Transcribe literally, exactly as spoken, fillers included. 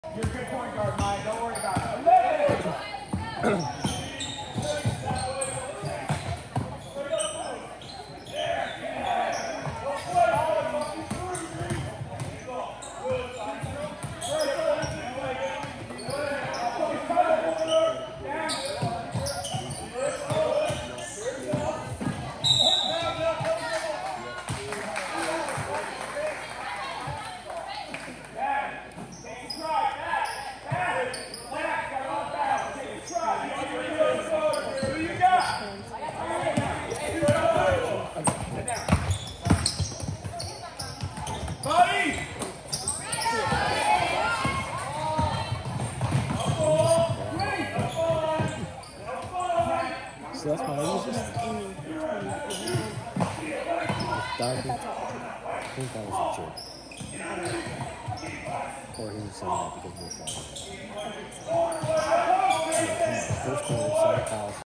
You're a good point guard, Mike. Don't worry about it. eleven! So that's why I was just diving. I think that was a joke. Or he was saying that because we were fighting. First quarter, second foul.